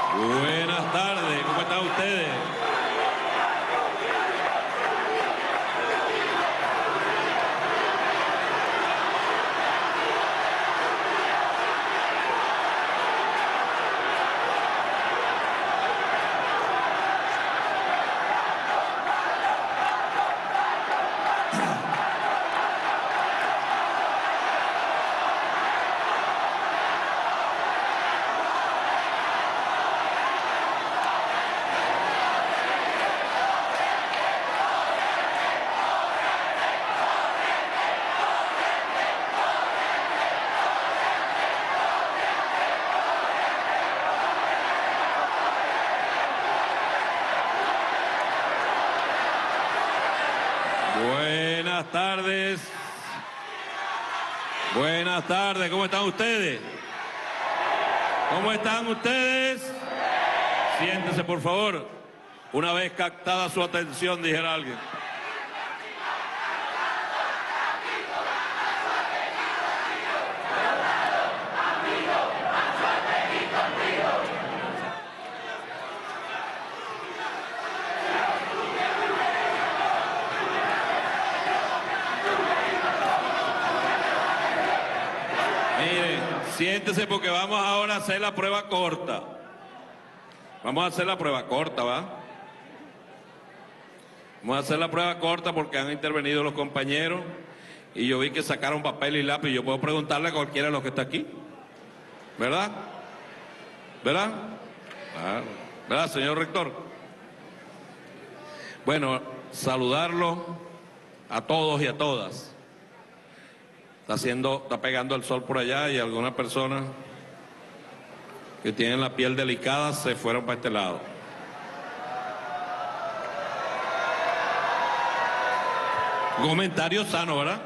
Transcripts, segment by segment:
Buenas tardes, ¿cómo están ustedes? Buenas tardes. Buenas tardes, ¿cómo están ustedes? ¿Cómo están ustedes? Siéntese, por favor. Una vez captada su atención, dijera alguien. Mire, siéntese porque vamos ahora a hacer la prueba corta. Vamos a hacer la prueba corta, ¿va? Vamos a hacer la prueba corta porque han intervenido los compañeros y yo vi que sacaron papel y lápiz. Yo puedo preguntarle a cualquiera de los que está aquí. ¿Verdad? ¿Verdad? Claro. ¿Verdad, señor rector? Bueno, saludarlo a todos y a todas. Está pegando el sol por allá y algunas personas que tienen la piel delicada se fueron para este lado. Comentario sano, ¿verdad?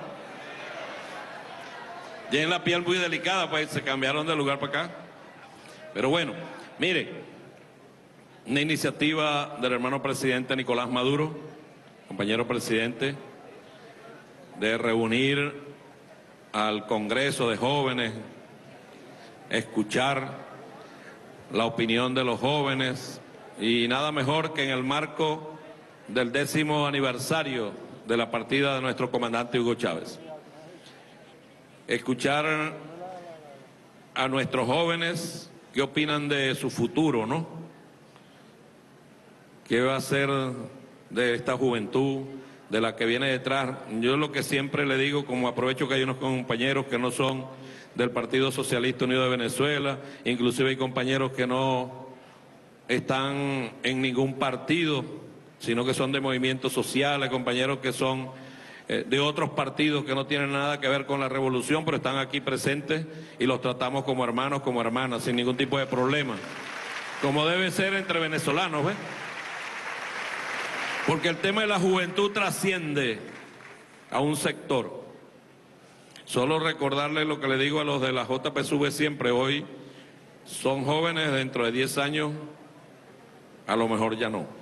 Tienen la piel muy delicada, pues se cambiaron de lugar para acá. Pero bueno, mire, una iniciativa del hermano presidente Nicolás Maduro, compañero presidente, de reunir al Congreso de Jóvenes, escuchar la opinión de los jóvenes y nada mejor que en el marco del 10º aniversario de la partida de nuestro comandante Hugo Chávez. Escuchar a nuestros jóvenes qué opinan de su futuro, ¿no? ¿Qué va a ser de esta juventud, de la que viene detrás? Yo lo que siempre le digo, como aprovecho que hay unos compañeros que no son del Partido Socialista Unido de Venezuela, inclusive hay compañeros que no están en ningún partido, sino que son de movimientos sociales, compañeros que son de otros partidos que no tienen nada que ver con la revolución, pero están aquí presentes y los tratamos como hermanos, como hermanas, sin ningún tipo de problema, como debe ser entre venezolanos, ¿ves? Porque el tema de la juventud trasciende a un sector. Solo recordarles lo que le digo a los de la JPSV siempre, hoy son jóvenes, dentro de 10 años a lo mejor ya no.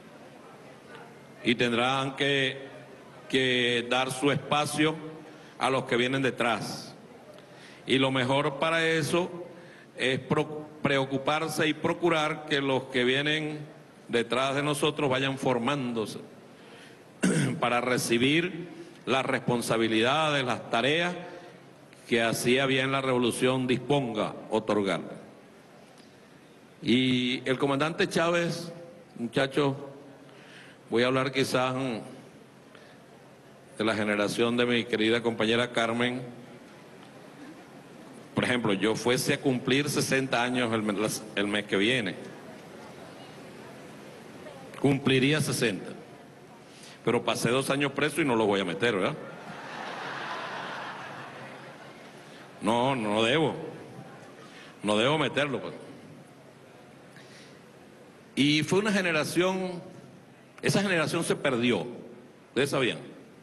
Y tendrán que dar su espacio a los que vienen detrás. Y lo mejor para eso es preocuparse y procurar que los que vienen detrás de nosotros vayan formándose para recibir las responsabilidades, las tareas que hacía bien la revolución disponga otorgar. Y el comandante Chávez, muchachos, voy a hablar quizás de la generación de mi querida compañera Carmen. Por ejemplo, yo fuese a cumplir 60 años el mes que viene. Cumpliría 60. Pero pasé 2 años preso y no lo voy a meter, ¿verdad? No debo. No debo meterlo, pues. Y fue una generación, esa generación se perdió. ¿Ustedes sabían?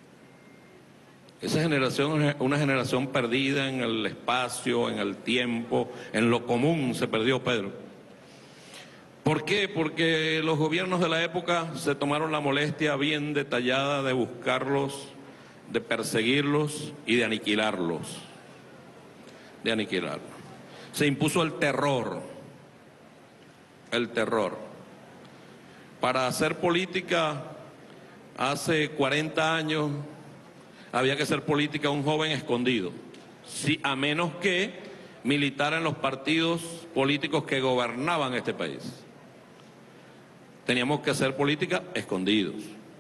Esa generación es una generación perdida en el espacio, en el tiempo, en lo común se perdió, Pedro. ¿Por qué? Porque los gobiernos de la época se tomaron la molestia bien detallada de buscarlos, de perseguirlos y de aniquilarlos. Se impuso el terror. el terror. Para hacer política hace 40 años había que hacer política un joven escondido, sí, a menos que militara en los partidos políticos que gobernaban este país. Teníamos que hacer política escondidos.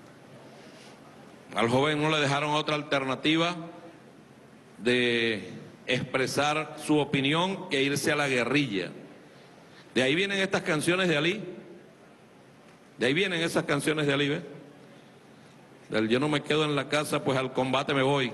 Al joven no le dejaron otra alternativa de expresar su opinión que irse a la guerrilla. De ahí vienen estas canciones de Ali. De ahí vienen esas canciones de Ali, ¿ves? Del yo no me quedo en la casa, pues al combate me voy.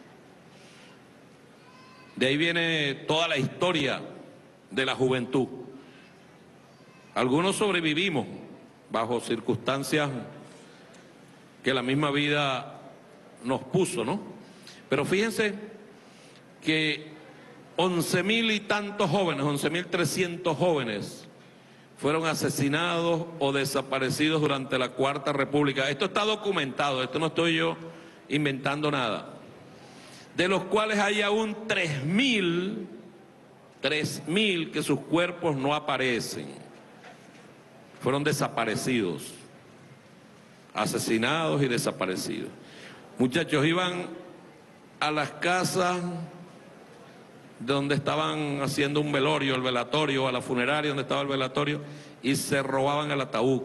De ahí viene toda la historia de la juventud. Algunos sobrevivimos bajo circunstancias que la misma vida nos puso, ¿no? Pero fíjense que 11.000 y tantos jóvenes, 11.300 jóvenes fueron asesinados o desaparecidos durante la Cuarta República. Esto está documentado, esto no estoy yo inventando nada. De los cuales hay aún 3.000 que sus cuerpos no aparecen. Fueron desaparecidos, asesinados y desaparecidos. Muchachos, iban a las casas donde estaban haciendo un velorio, el velatorio, a la funeraria donde estaba el velatorio, y se robaban el ataúd.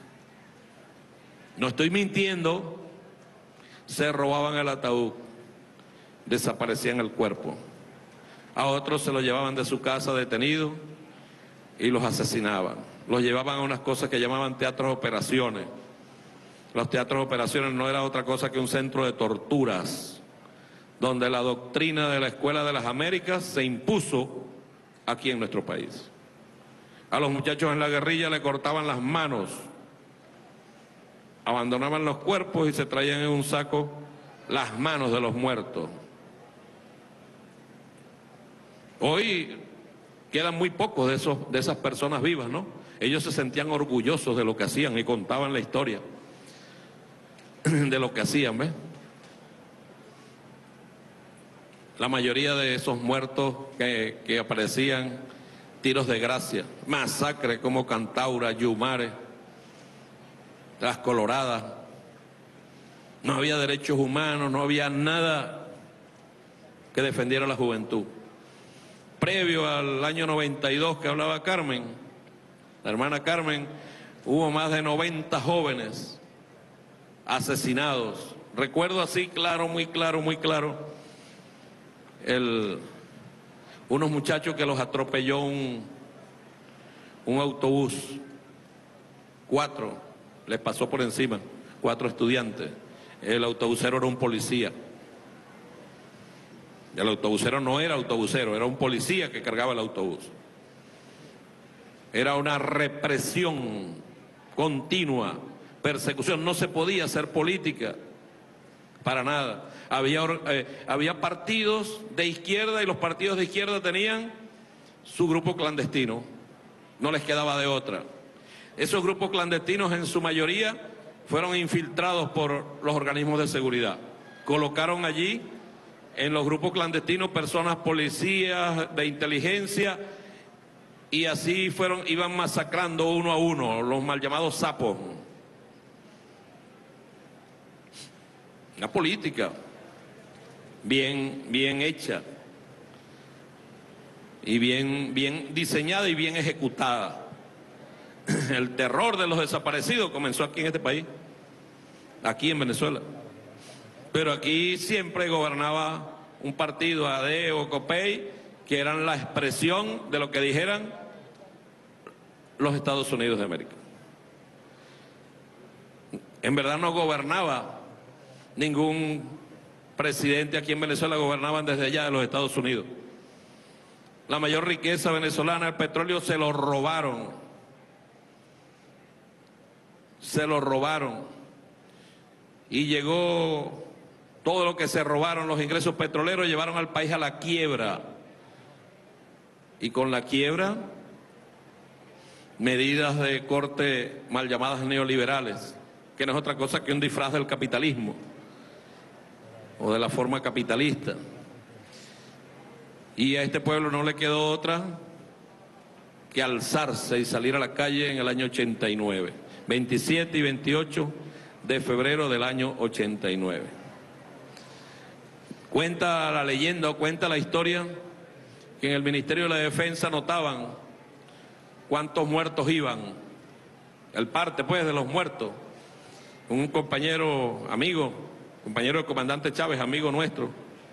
No estoy mintiendo, se robaban el ataúd, desaparecían el cuerpo. A otros se los llevaban de su casa detenidos y los asesinaban. Los llevaban a unas cosas que llamaban teatros de operaciones. Los teatros de operaciones no era otra cosa que un centro de torturas, donde la doctrina de la Escuela de las Américas se impuso aquí en nuestro país. A los muchachos en la guerrilla le cortaban las manos, abandonaban los cuerpos y se traían en un saco las manos de los muertos. Hoy quedan muy pocos de esas personas vivas, ¿no? Ellos se sentían orgullosos de lo que hacían y contaban la historia de lo que hacían, ¿ves? La mayoría de esos muertos que aparecían, tiros de gracia, masacres como Cantaura, Yumare, Las Coloradas. No había derechos humanos, no había nada que defendiera a la juventud. Previo al año 92 que hablaba Carmen, la hermana Carmen, hubo más de 90 jóvenes asesinados. Recuerdo así claro, muy claro, unos muchachos que los atropelló un autobús. 4 les pasó por encima, 4 estudiantes. El autobusero era un policía. El autobusero no era autobusero, era un policía que cargaba el autobús. Era una represión continua, persecución, no se podía hacer política, para nada. Había partidos de izquierda y los partidos de izquierda tenían su grupo clandestino, no les quedaba de otra. Esos grupos clandestinos en su mayoría fueron infiltrados por los organismos de seguridad. Colocaron allí en los grupos clandestinos personas policías de inteligencia y así iban masacrando uno a uno, los mal llamados sapos. Una política bien hecha y bien diseñada y bien ejecutada. El terror de los desaparecidos comenzó aquí en este país, aquí en Venezuela. Pero aquí siempre gobernaba un partido, AD o COPEI, que eran la expresión de lo que dijeran los Estados Unidos de América. En verdad no gobernaba ningún presidente aquí en Venezuela, gobernaban desde allá de los Estados Unidos. La mayor riqueza venezolana, el petróleo, se lo robaron. Se lo robaron. Y llegó todo lo que se robaron, los ingresos petroleros, llevaron al país a la quiebra. Y con la quiebra, medidas de corte mal llamadas neoliberales, que no es otra cosa que un disfraz del capitalismo o de la forma capitalista. Y a este pueblo no le quedó otra que alzarse y salir a la calle en el año 89, 27 y 28 de febrero del año 89. Cuenta la leyenda, cuenta la historia, que en el Ministerio de la Defensa notaban cuántos muertos iban, el parte pues de los muertos. Un compañero, amigo, compañero del comandante Chávez, amigo nuestro,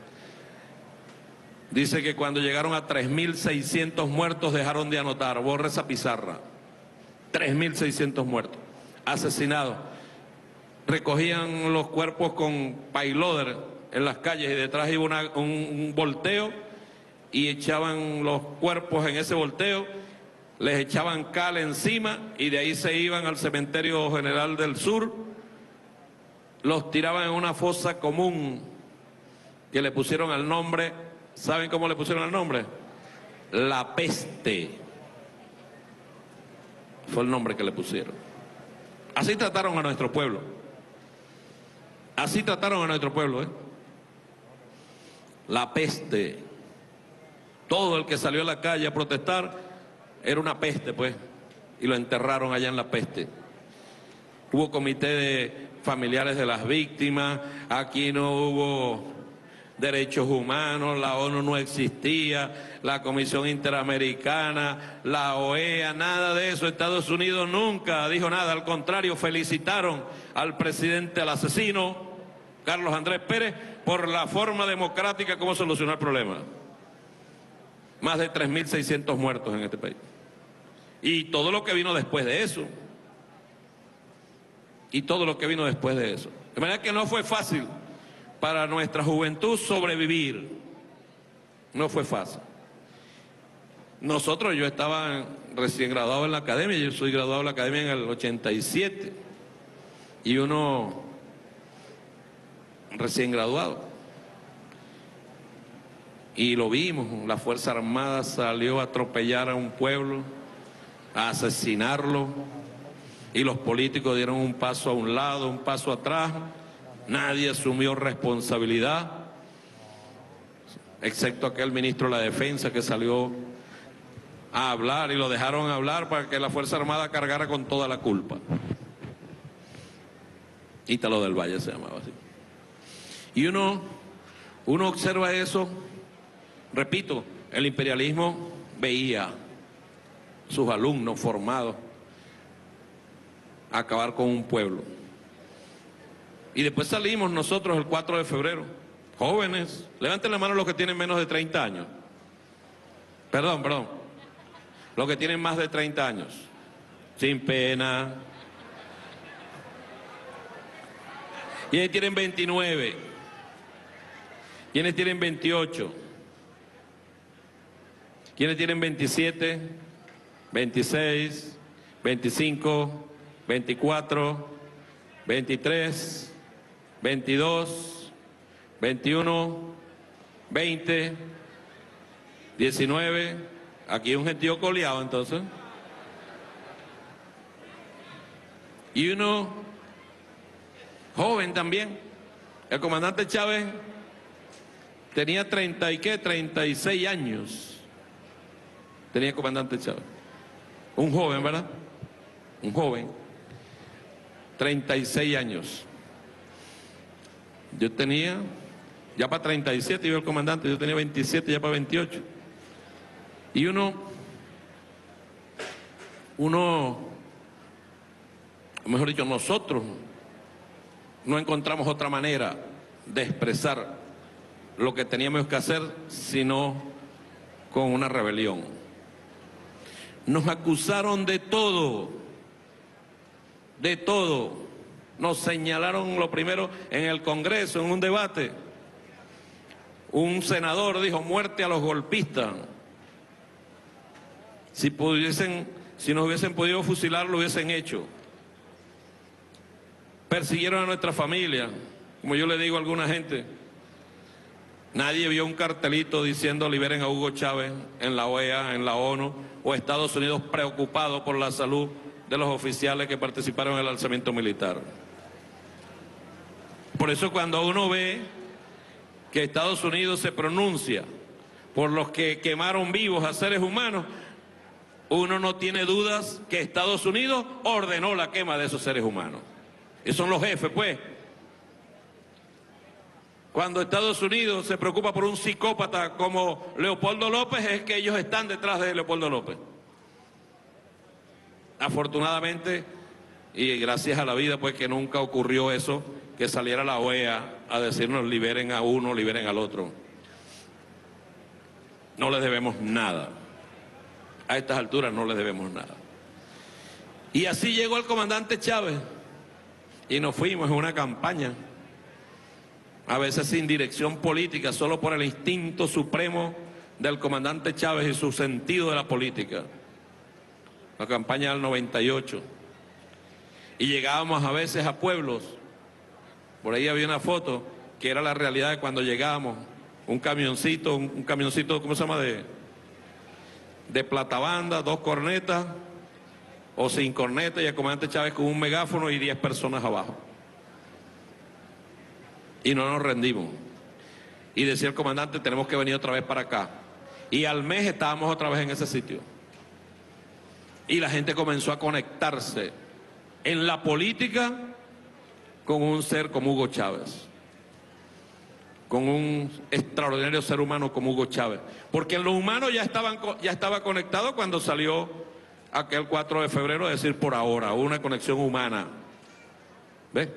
dice que cuando llegaron a 3.600 muertos dejaron de anotar, borra esa pizarra, 3.600 muertos, asesinados. Recogían los cuerpos con payloader en las calles y detrás iba un volteo y echaban los cuerpos en ese volteo, les echaban cal encima y de ahí se iban al Cementerio General del Sur, los tiraban en una fosa común que le pusieron el nombre, ¿saben cómo le pusieron el nombre? La Peste. Fue el nombre que le pusieron. Así trataron a nuestro pueblo. Así trataron a nuestro pueblo, ¿eh? La peste. Todo el que salió a la calle a protestar era una peste, pues, y lo enterraron allá en la peste. Hubo comité de familiares de las víctimas, aquí no hubo derechos humanos, la ONU no existía, la Comisión Interamericana, la OEA, nada de eso. Estados Unidos nunca dijo nada, al contrario, felicitaron al presidente, al asesino, Carlos Andrés Pérez, por la forma democrática como solucionó el problema. Más de 3.600 muertos en este país. Y todo lo que vino después de eso. Y todo lo que vino después de eso. De manera que no fue fácil para nuestra juventud sobrevivir. No fue fácil. Nosotros, yo estaba recién graduado en la academia, yo soy graduado en la academia en el 87. Y uno recién graduado. Y lo vimos, la Fuerza Armada salió a atropellar a un pueblo, a asesinarlo, y los políticos dieron un paso a un lado, un paso atrás, nadie asumió responsabilidad, excepto aquel ministro de la Defensa que salió a hablar y lo dejaron hablar para que la Fuerza Armada cargara con toda la culpa. Ítalo del Valle se llamaba así. Y uno observa eso, repito, el imperialismo veía sus alumnos formados a acabar con un pueblo. Y después salimos nosotros el 4 de febrero, jóvenes, levanten la mano los que tienen menos de 30 años. Perdón, los que tienen más de 30 años, sin pena. ¿Quiénes tienen 29? ¿Quiénes tienen 28? ¿Quiénes tienen 27, 26, 25, 24, 23, 22, 21, 20, 19? Aquí hay un gentío coleado entonces. Y uno joven también. El comandante Chávez tenía 36 años. Tenía el comandante Chávez. Un joven, ¿verdad? Un joven. 36 años. Yo tenía, ya para 37 iba el comandante, yo tenía 27, ya para 28. Y uno, mejor dicho, nosotros no encontramos otra manera de expresar lo que teníamos que hacer sino con una rebelión. Nos acusaron de todo, de todo. Nos señalaron lo primero en el Congreso, en un debate. Un senador dijo: muerte a los golpistas. Si nos hubiesen podido fusilar, lo hubiesen hecho. Persiguieron a nuestra familia, como yo le digo a alguna gente. Nadie vio un cartelito diciendo liberen a Hugo Chávez en la OEA, en la ONU, o Estados Unidos preocupado por la salud de los oficiales que participaron en el alzamiento militar. Por eso cuando uno ve que Estados Unidos se pronuncia por los que quemaron vivos a seres humanos, uno no tiene dudas que Estados Unidos ordenó la quema de esos seres humanos. Esos son los jefes, pues. Cuando Estados Unidos se preocupa por un psicópata como Leopoldo López, es que ellos están detrás de Leopoldo López. Afortunadamente, y gracias a la vida, pues que nunca ocurrió eso, que saliera la OEA a decirnos liberen a uno, liberen al otro. No les debemos nada. A estas alturas no les debemos nada. Y así llegó el comandante Chávez y nos fuimos en una campaña, a veces sin dirección política, solo por el instinto supremo del comandante Chávez y su sentido de la política. La campaña del 98. Y llegábamos a veces a pueblos, por ahí había una foto que era la realidad de cuando llegábamos, un camioncito, ¿cómo se llama? De platabanda, 2 cornetas o sin corneta, y el comandante Chávez con un megáfono y 10 personas abajo. Y no nos rendimos. Y decía el comandante, tenemos que venir otra vez para acá. Y al mes estábamos otra vez en ese sitio. Y la gente comenzó a conectarse en la política con un ser como Hugo Chávez, con un extraordinario ser humano como Hugo Chávez. Porque en lo humano ya estaba conectado cuando salió aquel 4 de febrero, es decir, por ahora, una conexión humana. ¿Ves?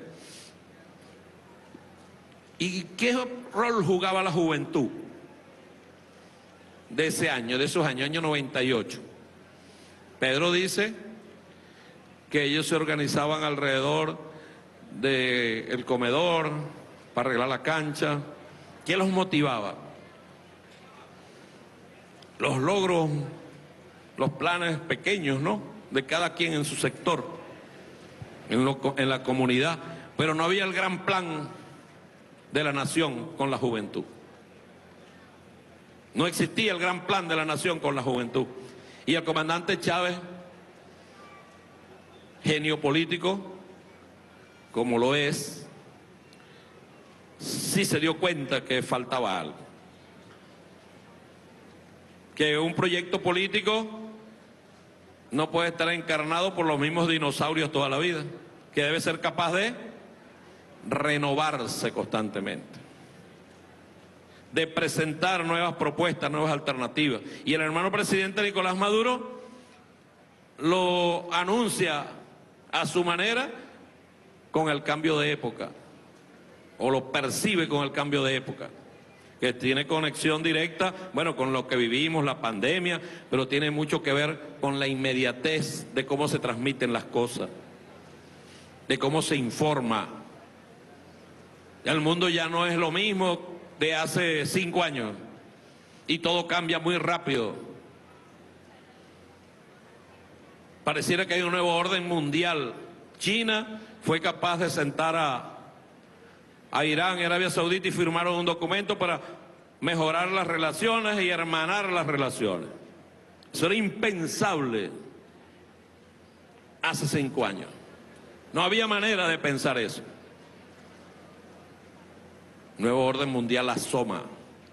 ¿Y qué rol jugaba la juventud de ese año, de esos años, año 98? Pedro dice que ellos se organizaban alrededor del comedor para arreglar la cancha. ¿Qué los motivaba? Los logros, los planes pequeños, ¿no?, de cada quien en su sector, en la comunidad. Pero no había el gran plan de la nación con la juventud. No existía el gran plan de la nación con la juventud. Y el comandante Chávez, genio político, como lo es, sí se dio cuenta que faltaba algo. Que un proyecto político no puede estar encarnado por los mismos dinosaurios toda la vida, que debe ser capaz de renovarse constantemente, de presentar nuevas propuestas, nuevas alternativas. Y el hermano presidente Nicolás Maduro lo anuncia a su manera con el cambio de época, o lo percibe con el cambio de época, que tiene conexión directa, bueno, con lo que vivimos, la pandemia, pero tiene mucho que ver con la inmediatez de cómo se transmiten las cosas, de cómo se informa. El mundo ya no es lo mismo de hace 5 años y todo cambia muy rápido. Pareciera que hay un nuevo orden mundial. China fue capaz de sentar a Irán y Arabia Saudita y firmaron un documento para mejorar las relaciones y hermanar las relaciones. Eso era impensable hace 5 años. No había manera de pensar eso. Nuevo orden mundial asoma,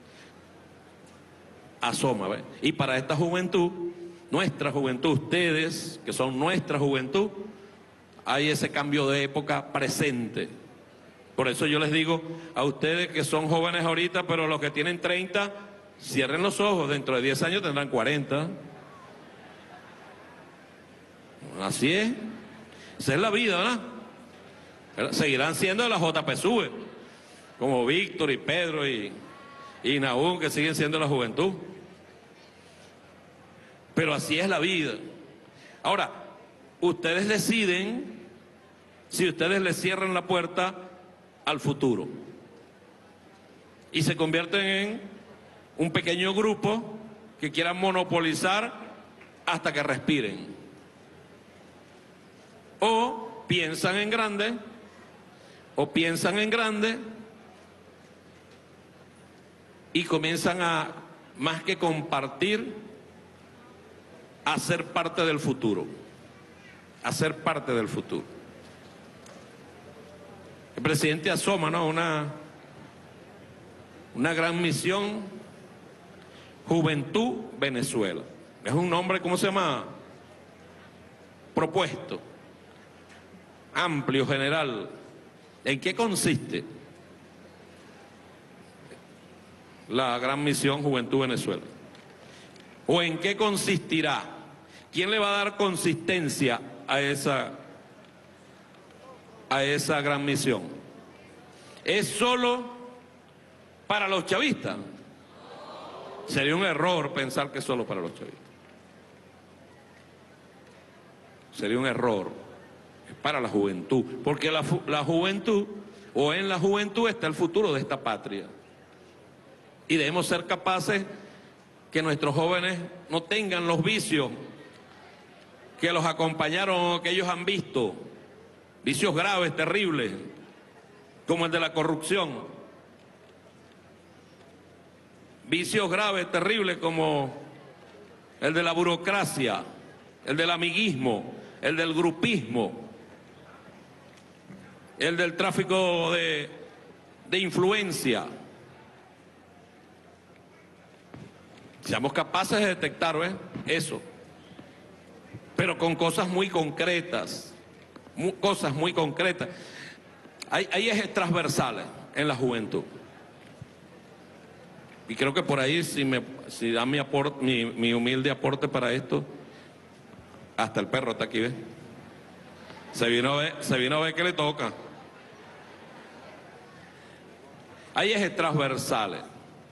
¿ves? Y para esta juventud, nuestra juventud, ustedes, que son nuestra juventud, hay ese cambio de época presente. Por eso yo les digo a ustedes que son jóvenes ahorita, pero los que tienen 30, cierren los ojos, dentro de 10 años tendrán 40. Así es. Esa es la vida, ¿verdad? Seguirán siendo de la JPSUV, como Víctor y Pedro y Nahum, que siguen siendo la juventud. Pero así es la vida. Ahora, ustedes deciden si ustedes le cierran la puerta al futuro y se convierten en un pequeño grupo que quieran monopolizar hasta que respiren, o piensan en grande, y comienzan a, más que compartir, a ser parte del futuro, El presidente asoma, ¿no?, una gran misión, Juventud Venezuela. Es un nombre, ¿cómo se llama? Propuesto, amplio, general. ¿En qué consiste la gran misión Juventud Venezuela? ¿O en qué consistirá? ¿Quién le va a dar consistencia a esa gran misión? ¿Es solo para los chavistas? Sería un error pensar que es solo para los chavistas. Sería un error. Es para la juventud. Porque la juventud, o en la juventud está el futuro de esta patria. Y debemos ser capaces que nuestros jóvenes no tengan los vicios que los acompañaron o que ellos han visto. Vicios graves, terribles, como el de la corrupción. Vicios graves, terribles, como el de la burocracia, el del amiguismo, el del grupismo, el del tráfico de influencia. Seamos capaces de detectar eso, pero con cosas muy concretas, cosas muy concretas. Hay ejes transversales en la juventud. Y creo que por ahí, si da mi humilde aporte para esto, hasta el perro está aquí, ¿ves? Se vino a ver que le toca. Hay ejes transversales.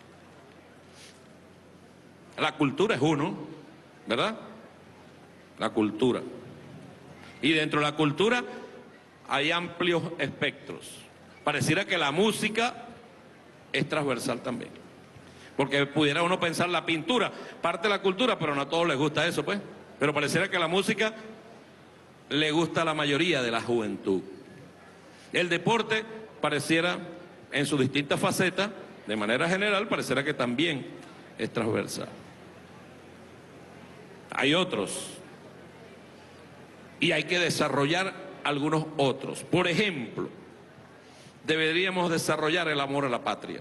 La cultura es uno, ¿verdad? La cultura. Y dentro de la cultura hay amplios espectros. Pareciera que la música es transversal también. Porque pudiera uno pensar la pintura, parte de la cultura, pero no a todos les gusta eso, pues. Pero pareciera que la música le gusta a la mayoría de la juventud. El deporte pareciera, en sus distintas facetas, de manera general, pareciera que también es transversal. Hay otros. Y hay que desarrollar algunos otros. Por ejemplo, deberíamos desarrollar el amor a la patria.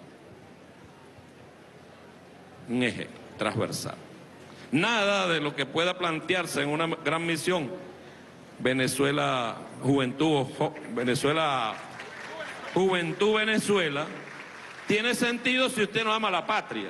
Un eje transversal. Nada de lo que pueda plantearse en una gran misión Venezuela Juventud Venezuela tiene sentido si usted no ama la patria.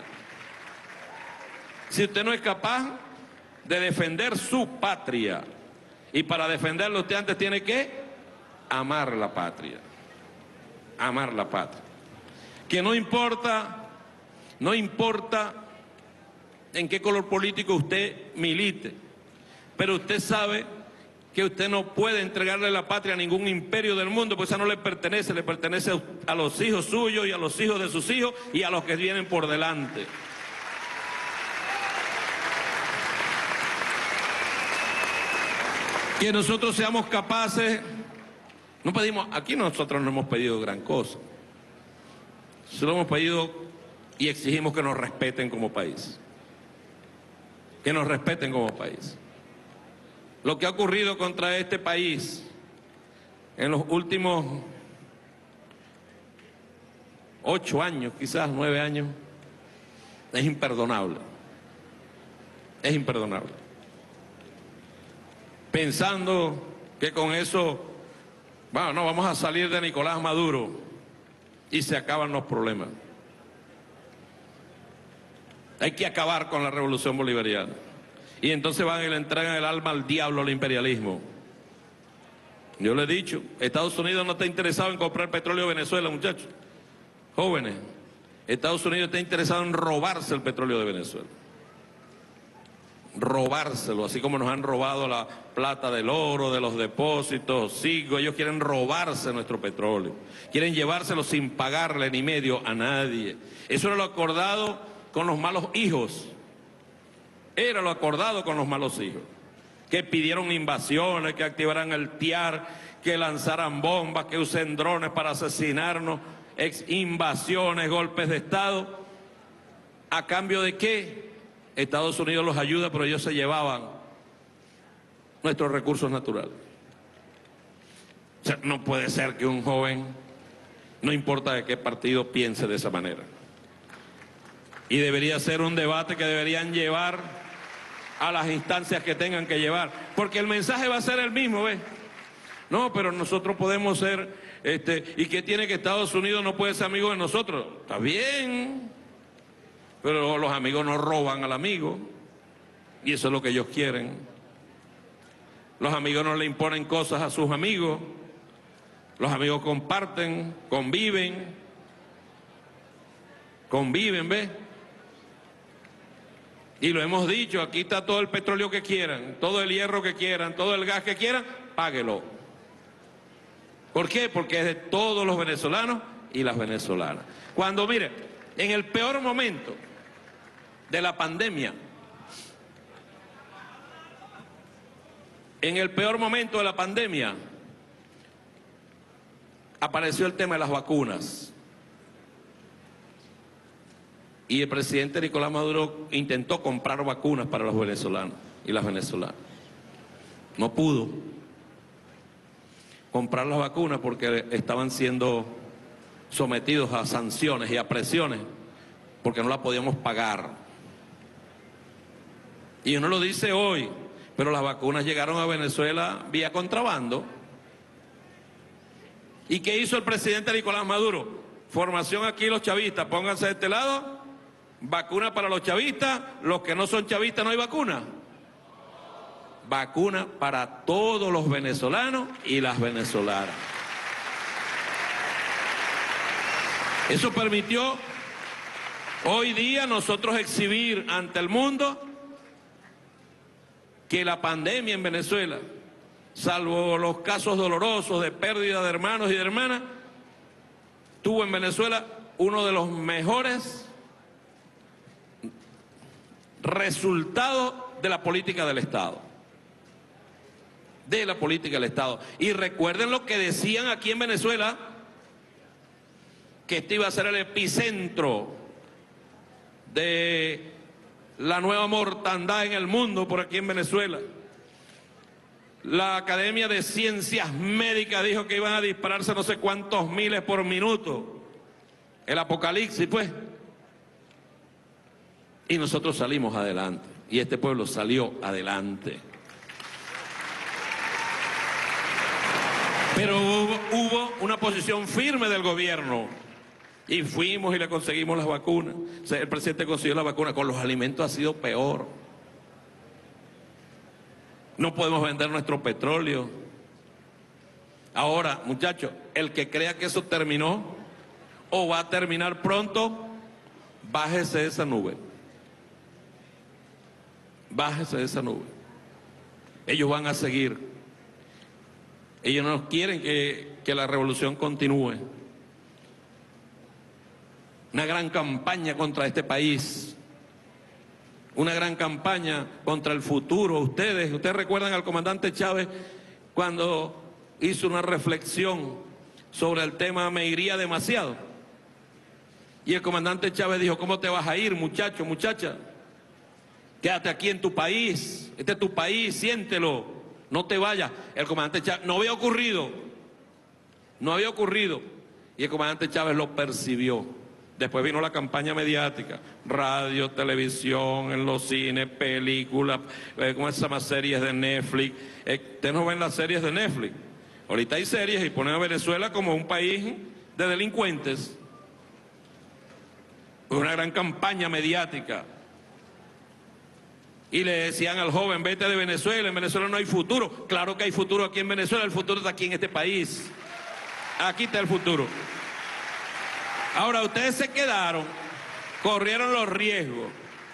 Si usted no es capaz de defender su patria. Y para defenderla usted antes tiene que amar la patria. Amar la patria. Que no importa en qué color político usted milite, pero usted sabe que usted no puede entregarle la patria a ningún imperio del mundo, pues esa no le pertenece a los hijos suyos y a los hijos de sus hijos y a los que vienen por delante. Que nosotros seamos capaces, aquí nosotros no hemos pedido gran cosa, solo hemos pedido y exigimos que nos respeten como país. Que nos respeten como país. Lo que ha ocurrido contra este país en los últimos 8 años, quizás 9 años, es imperdonable. Es imperdonable. Pensando que con eso, bueno, no, vamos a salir de Nicolás Maduro y se acaban los problemas. Hay que acabar con la revolución bolivariana. Y entonces van y le entregan el alma al diablo, al imperialismo. Yo le he dicho, Estados Unidos no está interesado en comprar petróleo de Venezuela, muchachos. Jóvenes, Estados Unidos está interesado en robarse el petróleo de Venezuela. Robárselo, así como nos han robado la plata del oro, de los depósitos, siglos. Ellos quieren robarse nuestro petróleo. Quieren llevárselo sin pagarle ni medio a nadie. Eso era lo acordado con los malos hijos. Era lo acordado con los malos hijos. Que pidieron invasiones, que activaran el TIAR, que lanzaran bombas, que usen drones para asesinarnos, invasiones, golpes de Estado. ¿A cambio de qué? Estados Unidos los ayuda, pero ellos se llevaban nuestros recursos naturales. O sea, no puede ser que un joven, no importa de qué partido, piense de esa manera. Y debería ser un debate que deberían llevar a las instancias que tengan que llevar, porque el mensaje va a ser el mismo, ¿ves? No, pero nosotros podemos ser, ¿y qué tiene que Estados Unidos no puede ser amigo de nosotros? Está bien, pero los amigos no roban al amigo, y eso es lo que ellos quieren. Los amigos no le imponen cosas a sus amigos, los amigos comparten, conviven, ¿ves? Y lo hemos dicho, aquí está todo el petróleo que quieran, todo el hierro que quieran, todo el gas que quieran, páguelo. ¿Por qué? Porque es de todos los venezolanos y las venezolanas. Cuando, mire, en el peor momento de la pandemia, apareció el tema de las vacunas. Y el presidente Nicolás Maduro intentó comprar vacunas para los venezolanos y las venezolanas. No pudo comprar las vacunas porque estaban siendo sometidos a sanciones y a presiones porque no las podíamos pagar. Y uno lo dice hoy, pero las vacunas llegaron a Venezuela vía contrabando. ¿Y qué hizo el presidente Nicolás Maduro? Formación aquí los chavistas, pónganse de este lado. Vacuna para los chavistas, los que no son chavistas no hay vacuna. Vacuna para todos los venezolanos y las venezolanas. Eso permitió hoy día nosotros exhibir ante el mundo que la pandemia en Venezuela, salvo los casos dolorosos de pérdida de hermanos y de hermanas, tuvo en Venezuela uno de los mejores resultados de la política del Estado. Y recuerden lo que decían aquí en Venezuela, que este iba a ser el epicentro de la nueva mortandad en el mundo por aquí en Venezuela. La Academia de Ciencias Médicas dijo que iban a dispararse no sé cuántos miles por minuto. El apocalipsis, pues. Y nosotros salimos adelante. Y este pueblo salió adelante. Pero hubo una posición firme del gobierno. Y fuimos y le conseguimos las vacunas. O sea, el presidente consiguió la vacuna. Con los alimentos ha sido peor. No podemos vender nuestro petróleo. Ahora, muchachos, el que crea que eso terminó o va a terminar pronto, bájese de esa nube. Bájese de esa nube. Ellos van a seguir. Ellos no quieren que la revolución continúe. Una gran campaña contra este país. Una gran campaña contra el futuro. Ustedes recuerdan al comandante Chávez cuando hizo una reflexión sobre el tema "me iría demasiado". Y el comandante Chávez dijo: ¿cómo te vas a ir, muchacho, muchacha? Quédate aquí en tu país, este es tu país, siéntelo, no te vayas. El comandante Chávez, no había ocurrido. Y el comandante Chávez lo percibió. Después vino la campaña mediática, radio, televisión, en los cines, películas, ¿cómo se llama? Series de Netflix. Ustedes no ven las series de Netflix. Ahorita hay series y ponen a Venezuela como un país de delincuentes. Una gran campaña mediática. Y le decían al joven: vete de Venezuela, en Venezuela no hay futuro. Claro que hay futuro aquí en Venezuela, el futuro está aquí en este país. Aquí está el futuro. Ahora, ustedes se quedaron, corrieron los riesgos,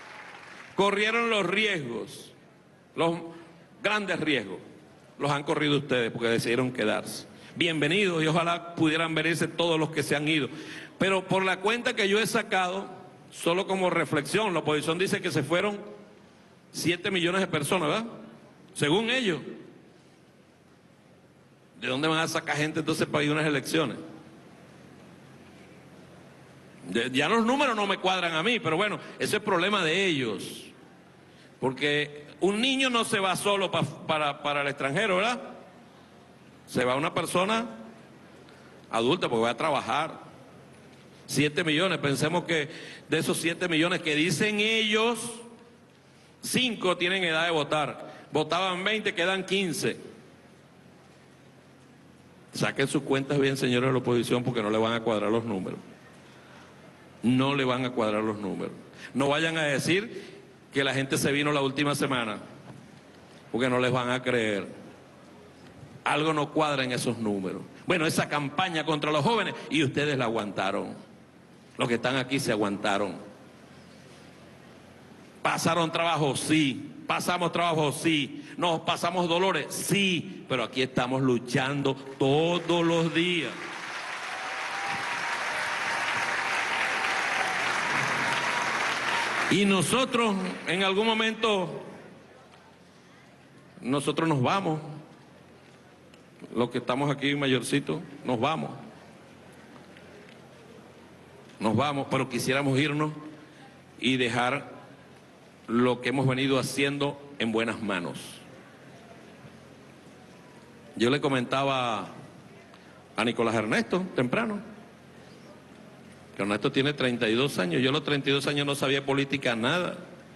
los grandes riesgos, los han corrido ustedes porque decidieron quedarse. Bienvenidos y ojalá pudieran venirse todos los que se han ido. Pero por la cuenta que yo he sacado, solo como reflexión, la oposición dice que se fueron 7 millones de personas, ¿verdad? Según ellos. ¿De dónde van a sacar gente entonces para ir a unas elecciones? Ya los números no me cuadran a mí, pero bueno, ese es problema de ellos. Porque un niño no se va solo para el extranjero, ¿verdad? Se va una persona adulta porque va a trabajar. 7 millones, pensemos que de esos 7 millones que dicen ellos 5 tienen edad de votar. Votaban 20, quedan 15. Saquen sus cuentas bien, señores de la oposición, porque no le van a cuadrar los números. No le van a cuadrar los números. No vayan a decir que la gente se vino la última semana, porque no les van a creer. Algo no cuadra en esos números. Bueno, esa campaña contra los jóvenes, y ustedes la aguantaron. Los que están aquí se aguantaron. ¿Pasaron trabajo? Sí. ¿Pasamos trabajo? Sí. ¿Nos pasamos dolores? Sí. Pero aquí estamos luchando todos los días. Y nosotros, en algún momento, nosotros nos vamos. Los que estamos aquí mayorcitos, nos vamos. Nos vamos, pero quisiéramos irnos y dejar lo que hemos venido haciendo en buenas manos. Yo le comentaba a Nicolás Ernesto temprano, que Ernesto tiene 32 años, yo a los 32 años no sabía política nada,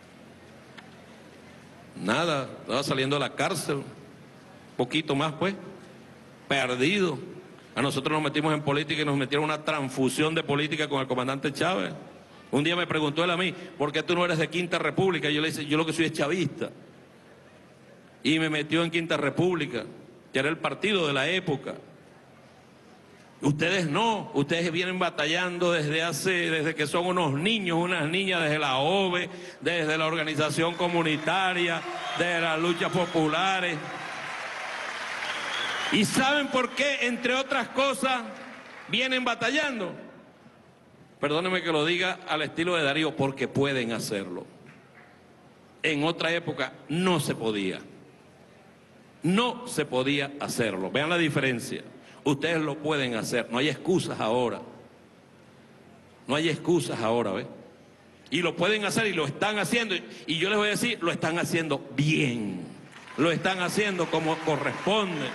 estaba saliendo de la cárcel, poquito más pues, perdido. A nosotros nos metimos en política y nos metieron una transfusión de política con el comandante Chávez. Un día me preguntó él a mí, ¿por qué tú no eres de Quinta República? Y yo le dije, yo lo que soy es chavista. Y me metió en Quinta República, que era el partido de la época. Ustedes no, ustedes vienen batallando desde que son unos niños, unas niñas, desde la OVE, desde la organización comunitaria, desde las luchas populares. ¿Y saben por qué, entre otras cosas, vienen batallando? Perdónenme que lo diga al estilo de Darío, porque pueden hacerlo. En otra época no se podía. No se podía hacerlo. Vean la diferencia. Ustedes lo pueden hacer. No hay excusas ahora. No hay excusas ahora, ¿ves? Y lo pueden hacer y lo están haciendo. Y yo les voy a decir, lo están haciendo bien. Lo están haciendo como corresponde.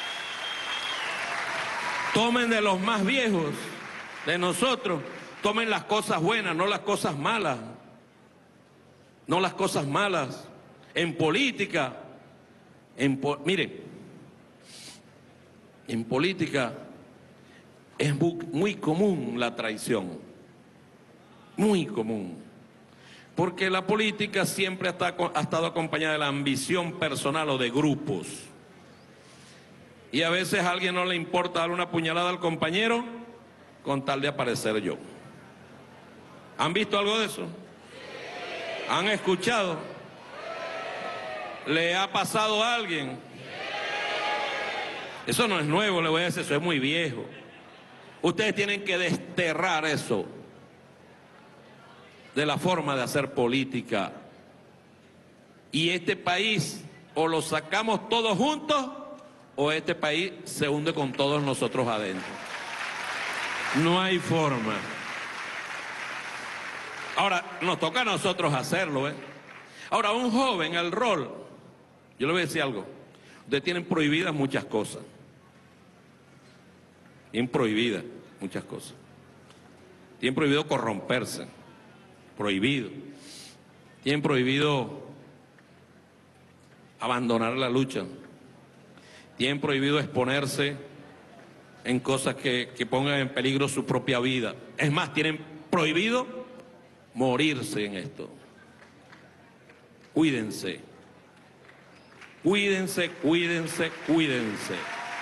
Tomen de los más viejos, de nosotros, tomen las cosas buenas, no las cosas malas. No las cosas malas. En política, miren, en política es muy común la traición. Muy común. Porque la política siempre ha estado acompañada de la ambición personal o de grupos. Y a veces a alguien no le importa dar una puñalada al compañero con tal de aparecer yo. ¿Han visto algo de eso? ¿Han escuchado? ¿Le ha pasado a alguien? Eso no es nuevo, le voy a decir, eso es muy viejo. Ustedes tienen que desterrar eso de la forma de hacer política. Y este país o lo sacamos todos juntos o este país se hunde con todos nosotros adentro. No hay forma. Ahora, nos toca a nosotros hacerlo, ¿eh? Ahora, un joven, el rol, yo le voy a decir algo. Ustedes tienen prohibidas muchas cosas. Tienen prohibidas muchas cosas. Tienen prohibido corromperse. Prohibido. Tienen prohibido abandonar la lucha. Tienen prohibido exponerse en cosas que pongan en peligro su propia vida. Es más, tienen prohibido morirse en esto. Cuídense. Cuídense, cuídense, cuídense.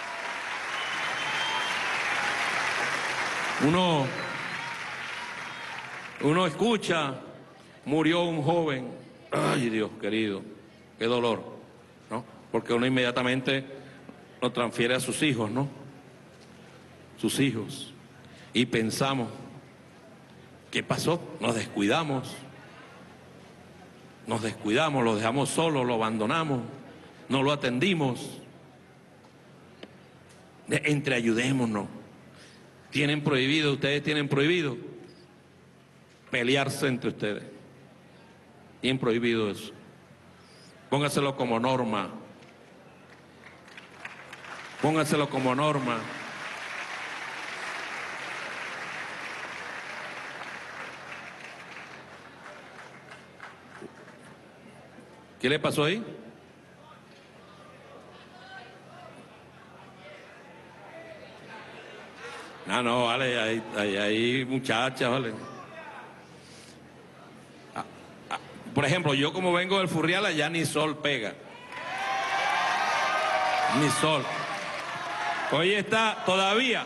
Uno escucha, murió un joven. Ay, Dios querido, qué dolor, ¿no? Porque uno inmediatamente lo transfiere a sus hijos, ¿no? Sus hijos. Y pensamos, ¿qué pasó? Nos descuidamos, lo dejamos solo, lo abandonamos, no lo atendimos. Entreayudémonos. Tienen prohibido, ustedes tienen prohibido pelearse entre ustedes. Tienen prohibido eso. Póngaselo como norma. Póngaselo como norma. ¿Qué le pasó ahí? Ah, no, vale, hay muchachas, vale. Por ejemplo, yo como vengo del Furrial, allá ni sol pega. Ni sol. Hoy está, todavía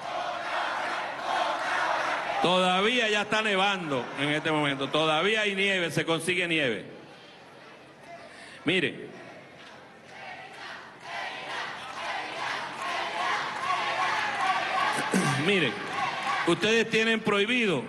ya está nevando en este momento. Todavía hay nieve, se consigue nieve. Mire. Mire, ustedes tienen prohibido,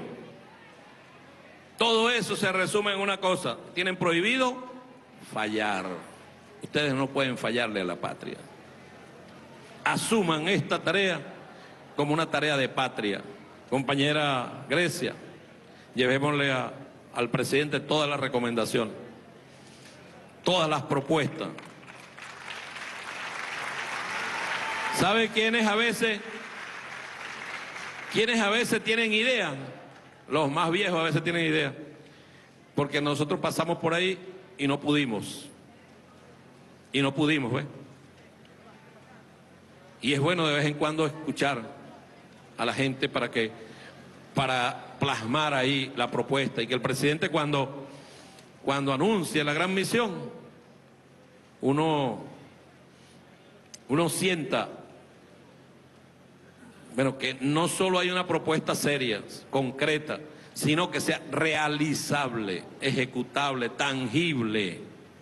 todo eso se resume en una cosa, tienen prohibido fallar. Ustedes no pueden fallarle a la patria. Asuman esta tarea como una tarea de patria. Compañera Grecia, llevémosle al presidente todas las recomendaciones, todas las propuestas. ¿Sabe quiénes a veces tienen idea? Los más viejos a veces tienen idea, porque nosotros pasamos por ahí y no pudimos, ¿ves? Y es bueno de vez en cuando escuchar a la gente para plasmar ahí la propuesta, y que el presidente cuando anuncie la gran misión, uno sienta, bueno, que no solo hay una propuesta seria, concreta, sino que sea realizable, ejecutable, tangible.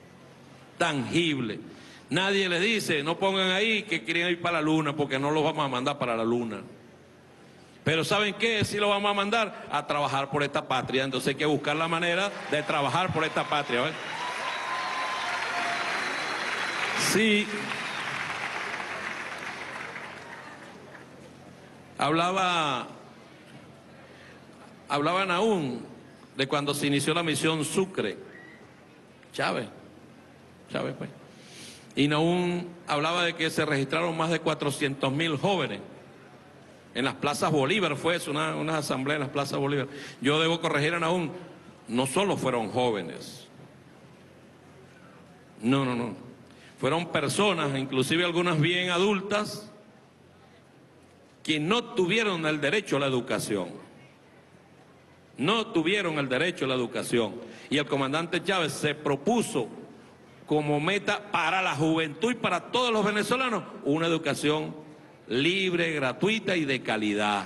Nadie le dice, no pongan ahí que quieren ir para la luna, porque no los vamos a mandar para la luna. Pero ¿saben qué? Sí lo vamos a mandar a trabajar por esta patria. Entonces hay que buscar la manera de trabajar por esta patria, ¿ves? Sí. Hablaban aún de cuando se inició la misión Sucre. Chávez pues. Y Naún hablaba de que se registraron más de 400.000 jóvenes en las plazas Bolívar. Fue eso, una asamblea en las plazas Bolívar. Yo debo corregir a Naún, no solo fueron jóvenes. No. Fueron personas, inclusive algunas bien adultas, que no tuvieron el derecho a la educación. No tuvieron el derecho a la educación. Y el comandante Chávez se propuso como meta para la juventud y para todos los venezolanos una educación libre, gratuita y de calidad.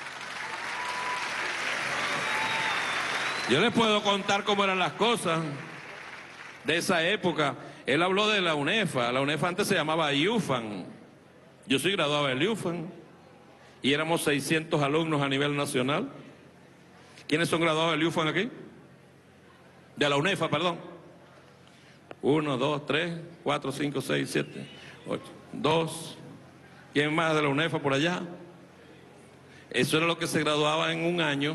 Yo les puedo contar cómo eran las cosas de esa época. Él habló de la UNEFA. La UNEFA antes se llamaba IUFAN. Yo soy graduado del IUFAN. Y éramos 600 alumnos a nivel nacional. ¿Quiénes son graduados del IUFAN aquí? De la UNEFA, perdón. 1, 2, 3, 4, 5, 6, 7, 8, 2. ¿Quién más de la UNEFA por allá? Eso era lo que se graduaba en un año.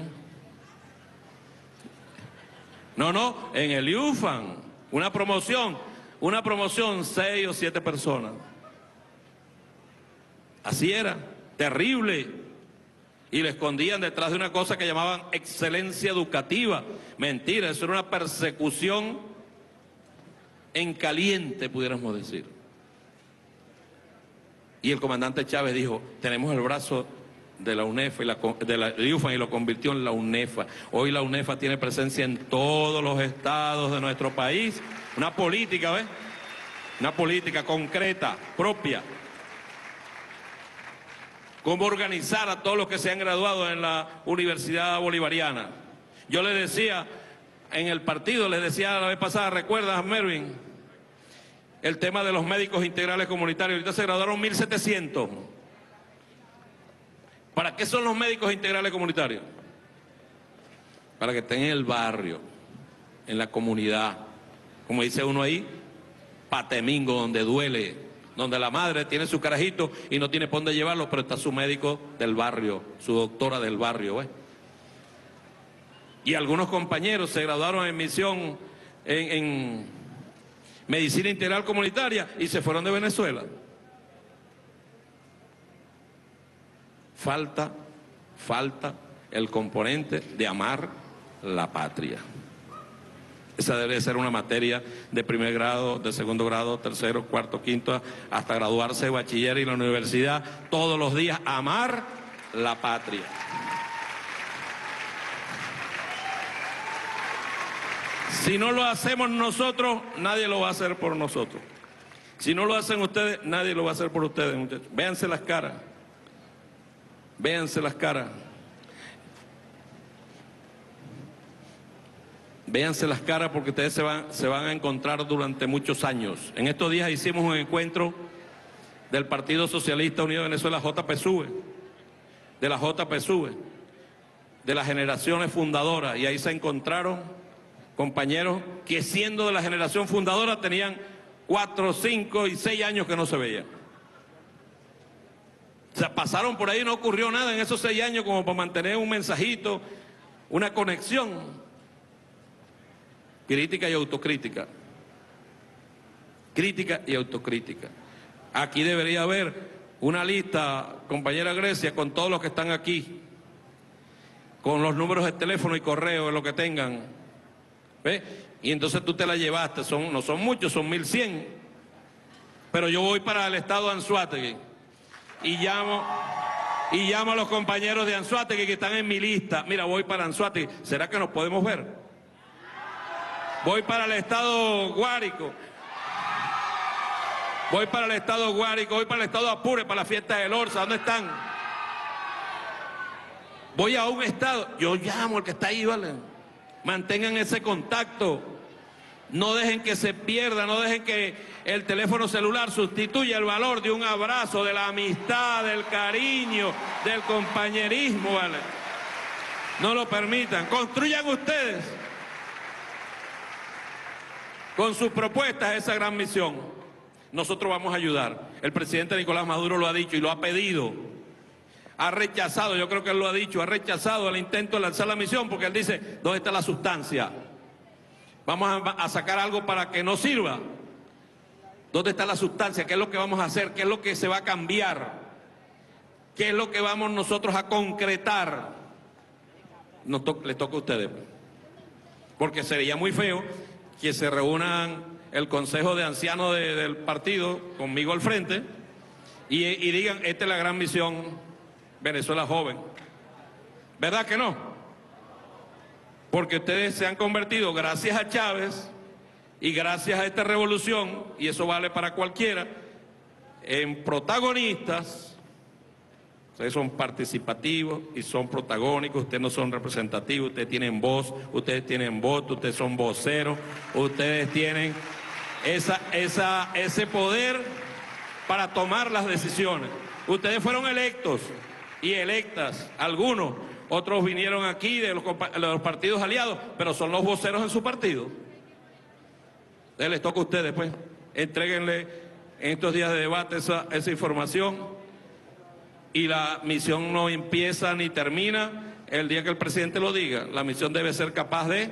No, en el IUFAN, una promoción, 6 o 7 personas. Así era, terrible. Y le escondían detrás de una cosa que llamaban excelencia educativa. Mentira, eso era una persecución en caliente, pudiéramos decir. Y el comandante Chávez dijo, tenemos el brazo de la UNEFA de la IUFAN, y lo convirtió en la UNEFA. Hoy la UNEFA tiene presencia en todos los estados de nuestro país. Una política, ¿ves? Una política concreta, propia. Cómo organizar a todos los que se han graduado en la Universidad Bolivariana. Yo le decía, en el partido, les decía la vez pasada, ¿recuerdas, Mervin? El tema de los médicos integrales comunitarios. Ahorita se graduaron 1.700. ¿Para qué son los médicos integrales comunitarios? Para que estén en el barrio, en la comunidad. Como dice uno ahí, patemingo, donde duele, donde la madre tiene su carajito y no tiene por dónde llevarlo, pero está su médico del barrio, su doctora del barrio, ¿ves? Y algunos compañeros se graduaron en misión en medicina integral comunitaria y se fueron de Venezuela. Falta el componente de amar la patria. Esa debe ser una materia de primer grado, de segundo grado, tercero, cuarto, quinto, hasta graduarse de bachiller y la universidad, todos los días, amar la patria. Si no lo hacemos nosotros, nadie lo va a hacer por nosotros. Si no lo hacen ustedes, nadie lo va a hacer por ustedes, muchachos. Véanse las caras. Véanse las caras. Véanse las caras porque ustedes se van a encontrar durante muchos años. En estos días hicimos un encuentro del Partido Socialista Unido de Venezuela, JPSUV, de la JPSUV, de las generaciones fundadoras, y ahí se encontraron compañeros que siendo de la generación fundadora tenían 4, 5 y 6 años que no se veían. O sea, pasaron por ahí y no ocurrió nada en esos 6 años como para mantener un mensajito, una conexión. Crítica y autocrítica. Crítica y autocrítica. Aquí debería haber una lista, compañera Grecia, con todos los que están aquí, con los números de teléfono y correo, lo que tengan. ¿Ves? Y entonces tú te la llevaste, no son muchos, son 1100. Pero yo voy para el estado de Anzoátegui y llamo a los compañeros de Anzoátegui que están en mi lista. Mira, voy para Anzoátegui. ¿Será que nos podemos ver? Voy para el estado Guárico. Voy para el estado Guárico, voy para el estado Apure, para la fiesta del Orza. ¿Dónde están? Voy a un estado, yo llamo al que está ahí, ¿vale? Mantengan ese contacto. No dejen que se pierda, no dejen que el teléfono celular sustituya el valor de un abrazo, de la amistad, del cariño, del compañerismo, ¿vale? No lo permitan. Construyan ustedes con sus propuestas esa gran misión. Nosotros vamos a ayudar. El presidente Nicolás Maduro lo ha dicho y lo ha pedido. Ha rechazado, yo creo que él lo ha dicho, ha rechazado el intento de lanzar la misión porque él dice, ¿dónde está la sustancia? Vamos a sacar algo para que no sirva. ¿Dónde está la sustancia? ¿Qué es lo que vamos a hacer? ¿Qué es lo que se va a cambiar? ¿Qué es lo que vamos nosotros a concretar? Les toca a ustedes. Porque sería muy feo que se reúnan el Consejo de Ancianos del partido, conmigo al frente, y digan, esta es la gran misión Venezuela joven. ¿Verdad que no? Porque ustedes se han convertido, gracias a Chávez y gracias a esta revolución, y eso vale para cualquiera, en protagonistas. Ustedes son participativos y son protagónicos, ustedes no son representativos, ustedes tienen voz, ustedes tienen voto, ustedes son voceros, ustedes tienen ese poder para tomar las decisiones. Ustedes fueron electos y electas, algunos, otros vinieron aquí de los partidos aliados, pero son los voceros en su partido. Entonces les toca a ustedes, pues, entréguenle en estos días de debate esa información. Y la misión no empieza ni termina el día que el presidente lo diga. La misión debe ser capaz de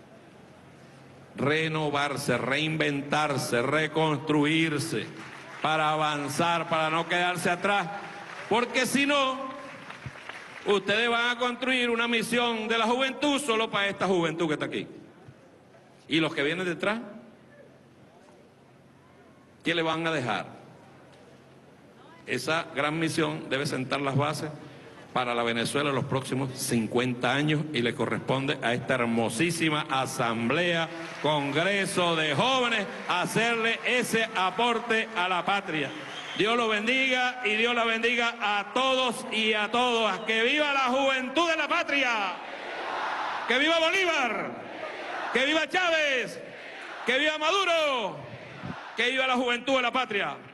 renovarse, reinventarse, reconstruirse, para avanzar, para no quedarse atrás. Porque si no, ustedes van a construir una misión de la juventud solo para esta juventud que está aquí. Y los que vienen detrás, ¿qué le van a dejar? Esa gran misión debe sentar las bases para la Venezuela en los próximos 50 años y le corresponde a esta hermosísima asamblea, congreso de jóvenes, hacerle ese aporte a la patria. Dios lo bendiga y Dios la bendiga a todos y a todas. ¡Que viva la juventud de la patria! ¡Que viva Bolívar! ¡Que viva Chávez! ¡Que viva Maduro! ¡Que viva la juventud de la patria!